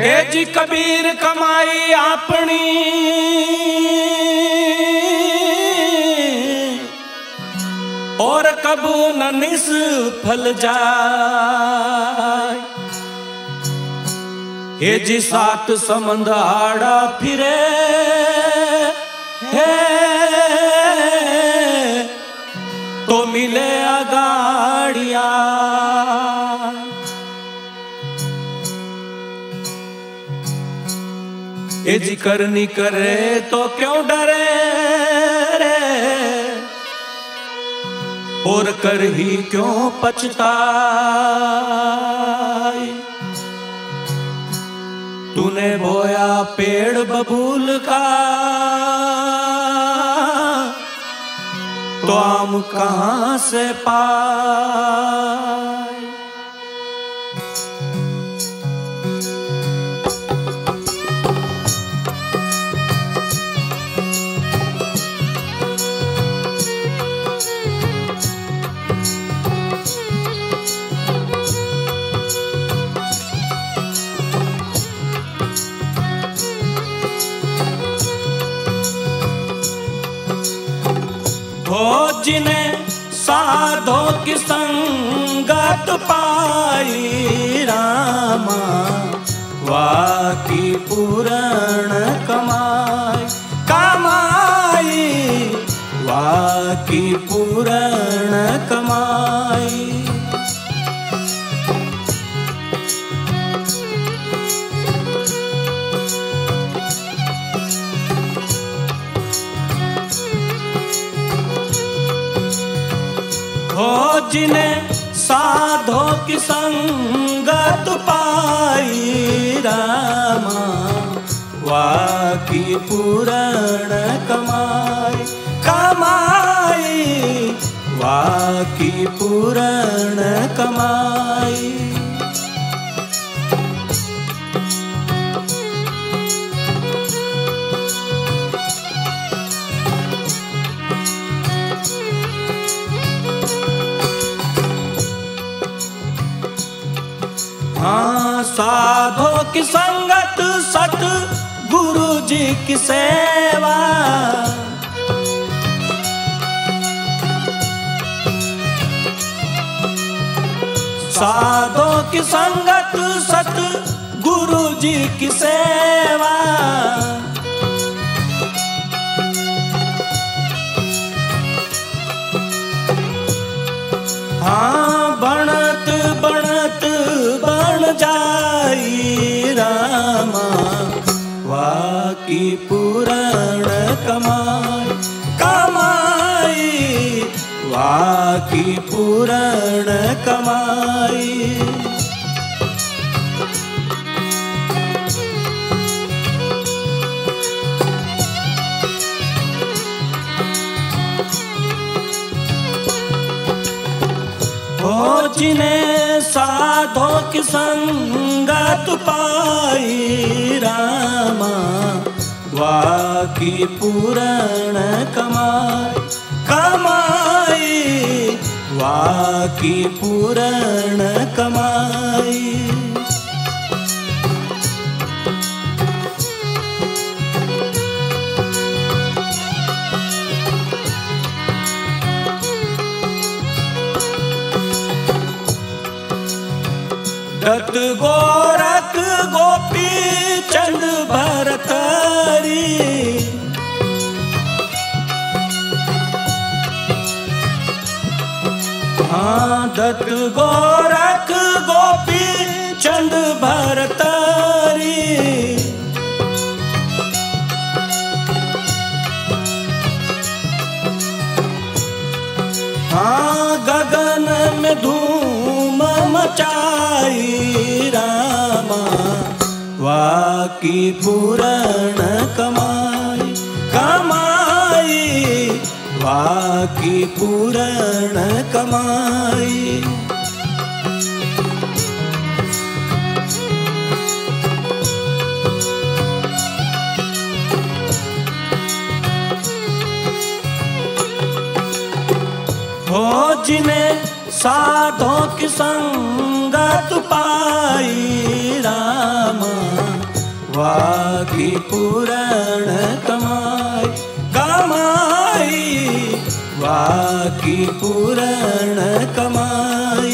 हे जी कबीर कमाई अपनी और कबू न निष्फल जाए। हे जी सात समंद आड़ा फिरे है तो मिले अगाड़िया। ये जी करनी करे तो क्यों डरे रे और कर ही क्यों पछताए। तूने बोया पेड़ बबूल का तो आम कहां से पाए। हो जिन्हें साधो की संगत पाई रामा वाकी पूर्ण कमाई। कमाई वाकी पूर्ण कमाई। हो जिन्हें साधो की संगत पाई रामा वाकी पूर्ण कमाई। कमाई वाकी पूर्ण कमाई। हाँ साधो की संगत सत गुरु जी की सेवा। साधो की संगत सत गुरु जी की सेवा। हाँ बनत बनत बन जाई रामा वाकी पूर्ण कमाई। कमाई वाकी पूर्ण कमाई। हो जिन्हें साधो की संगत पाई रामा वाकी पूर्ण कमाई। कमाई वाकी पूर्ण कमाई। दत्त गोरख गोपी चंद भरतरी। हाँ दत्त गोरख गोपी चंद भरतरी। हाँ गगन में धूम मचाई रामा वाकी पूर्ण कमाई। कमाई वाकी पूर्ण कमाई। हो जिन्हें साधो की संगत पाई रामा वाकी पूरण कमाई कमाई, वाकी पूरण कमाई।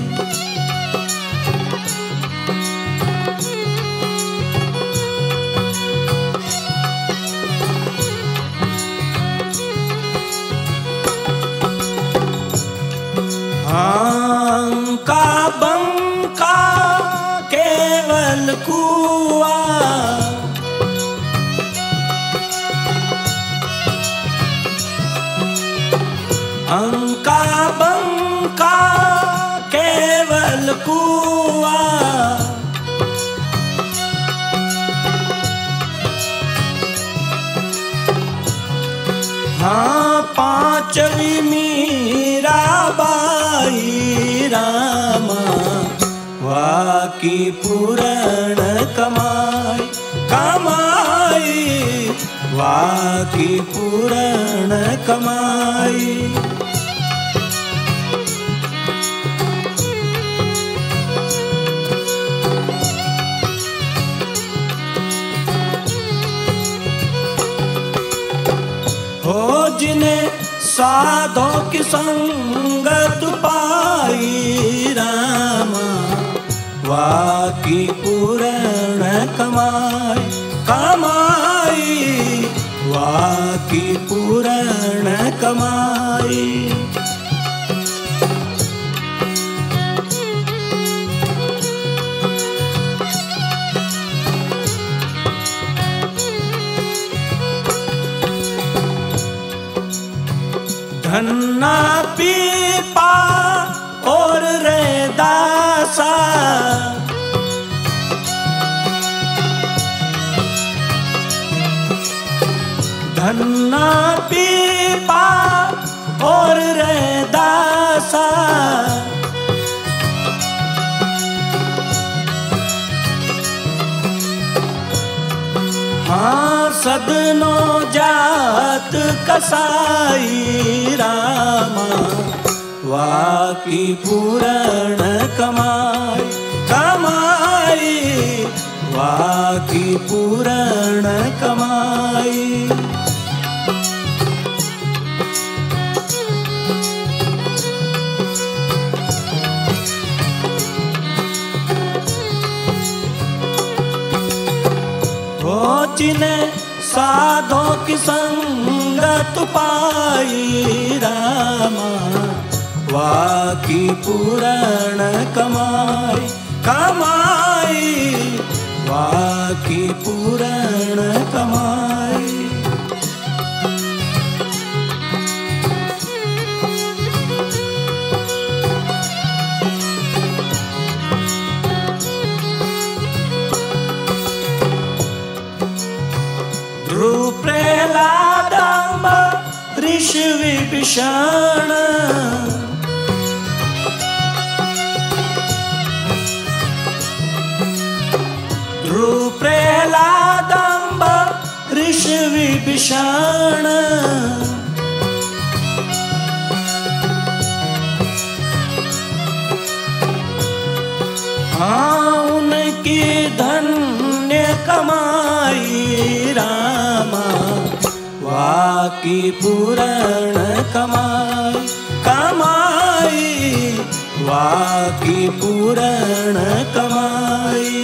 का बंका केवल कुआ, अंका बंका केवल कुआ, हाँ पांचवी मीरा बाई रामा, वाकी पूरण कमाई कमाई, वाकी पूरण कमाई। हो जिन्हें साधो की संगत पाई रामा, वाकी पूरण कमाई कमाई, वाकी पूरण कमाई। धन्ना पीपा और रे दासा, धन्ना पीपा और रे दासा, हाँ सदनो जात कसाई रामा, वाकी पूरण कमाई कमाई, वाकी पूरण कमाई। जिन्हें साधो की संगत पाई रामा, वाकी पूरण कमाई कमाई, वाकी पूरण कमाई। ध्रुव प्रहलादंब ऋषि विभीषण, ध्रुव प्रहलादंब ऋषि विभीषण, हाँ उनकी धन्य कमाई रामा, वाकी पूरण कमाई कमाई, वाकी पूरण कमाई।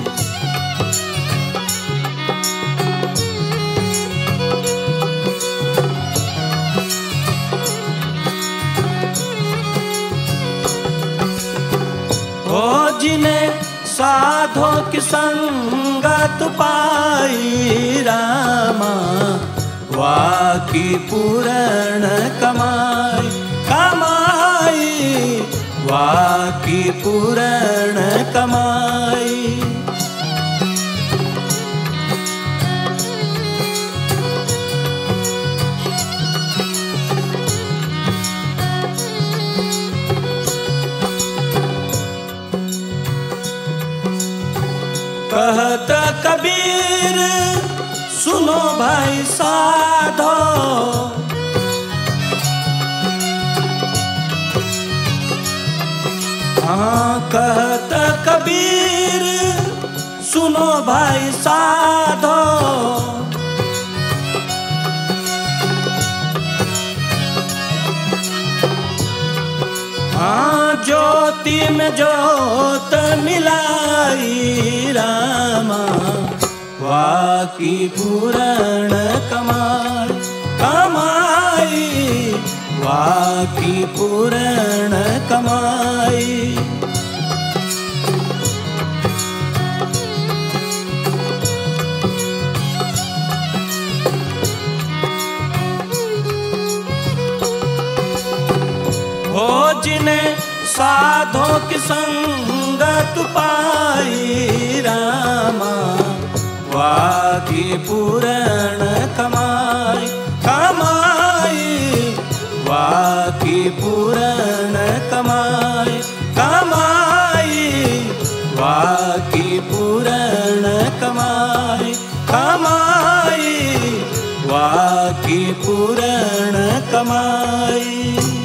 हो जिन्हें साधो की संगत पाई रामा, वाकी पूरण कमाई कमाई, वाकी पूरण कमाई। कहत कबीर सुनो भाई साधो, हाँ कहत कबीर सुनो भाई साधो। हाँ ज्योति में ज्योत मिलाई रामा, वाकी पूर्ण कमाई कमाई, वाकी पूर्ण कमाई। हो जिन्हें साधों की संगत पाई रामा, वाकी पूर्ण कमाई कमाई, वाकी पूर्ण कमाई कमाई, वाकी पूर्ण कमाई कमाई, वाकी पूर्ण कमाई।